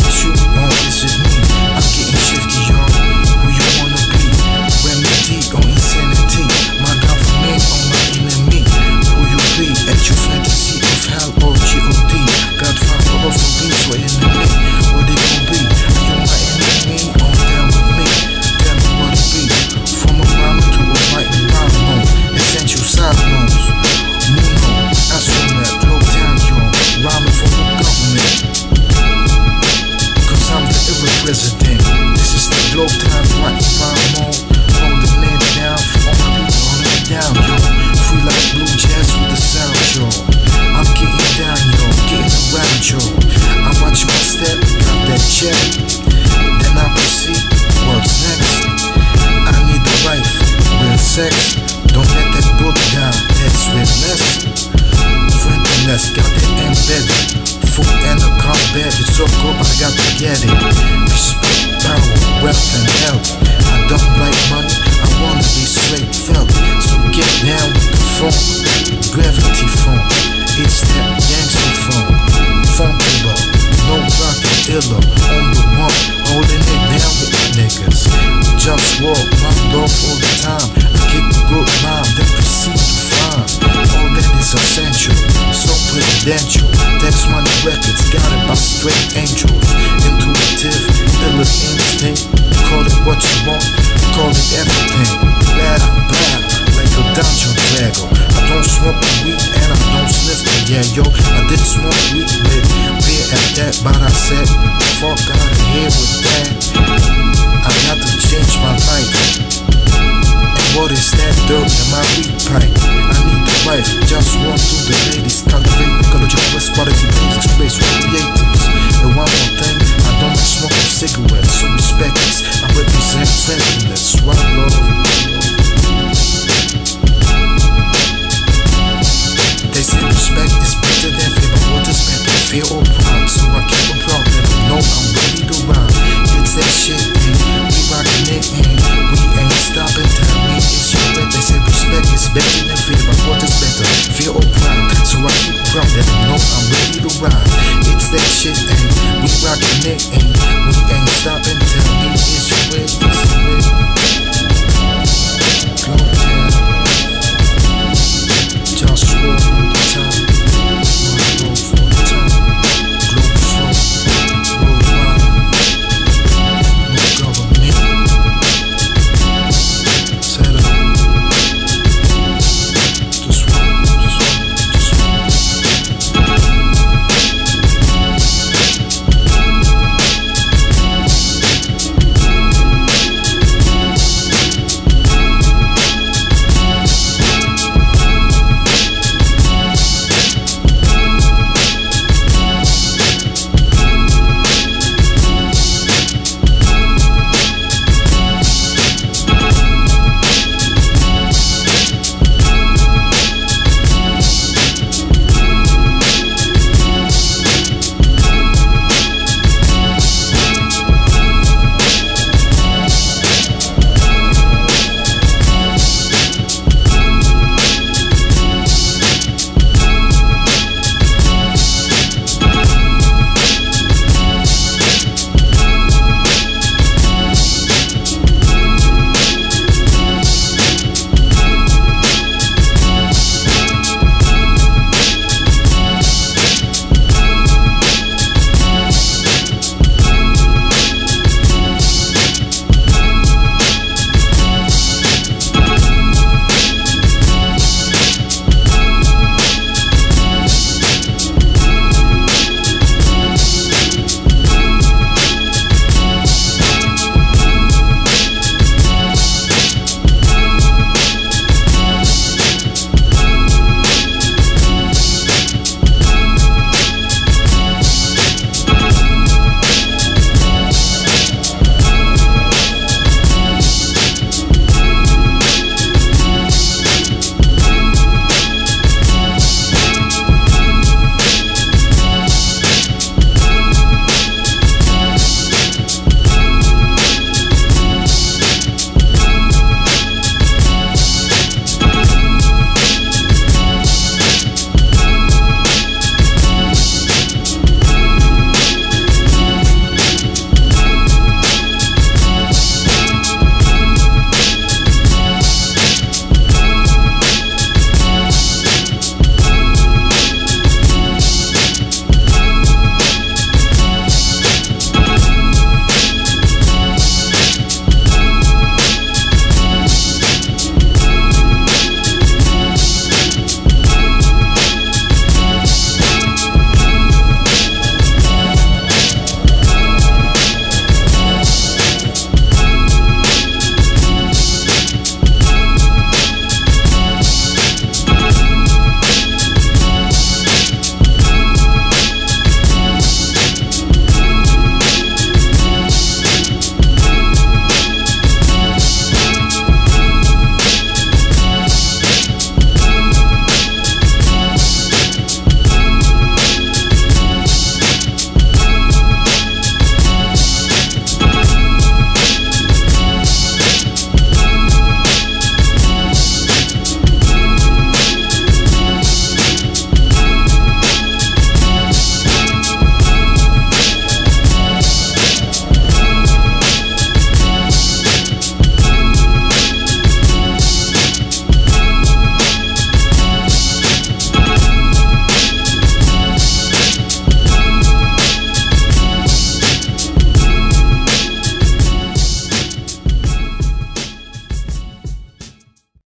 about you or is it me? I'm getting shifty, y'all. Who you wanna be? Remedy or insanity? My government or my enemy? Who you be? At your fantasy of hell or G.O.D. Godfather of the beats or enemy? What they gon' be? Are you my enemy or down with me? Tell me what it be. From a rhyme to a white and brown bone. Essential side bones. Muno, astronaut, low down, y'all. Rhyming for the government. Cause I'm the president. This is the globe time, right rhyme mode. Holding it down for all my people, holding it down, yo. Free like blue jazz with the sound, yo. I'm getting down, yo, getting around, yo. I watch my step, got that check. Then I proceed, what's next? I need a wife, real sex. Don't let that book down, that's realness. Friendliness, got it embedded. Food and a combat, it's so good, but I got to get it. Respect, power, wealth and health. I don't like money, I wanna be straight felt. So get down with the phone, gravity phone. It's that gangster phone, Funkula, no rockin' illa. On the one, holding it down with the niggas. JustWar, OneLove all the time. I kick a good rhyme, then proceed to find all that is essential, so presidential. Text Money Records, got it by straight angels. Intuitive, illa instinct. Call it what you want, call it everything. Blah, blah, like a dungeon dragger. I don't smoke the weed and I don't sniff the yeah, yo. I did smoke weed with beer at that, but I said, fuck out of here with that. I got to change my life. And what is that dirt in my weed pipe? I need a wife, just walk through the ladies. Cultivate ecological best quality things, space for creatives. And one more thing, I don't smoke cigarettes, so respect this. I represent friendliness, OneLove. They say respect is better than fear, but what is better, fear or pride? So I keep them proud that I know I'm ready to rhyme. It's that shit, and we rockin' it, and we ain't stopping. Tell me it's your bet. They say respect is better than fear, but what is better, fear or pride? So I keep them proud that I know I'm ready to rhyme. It's that shit, and we rockin' it, and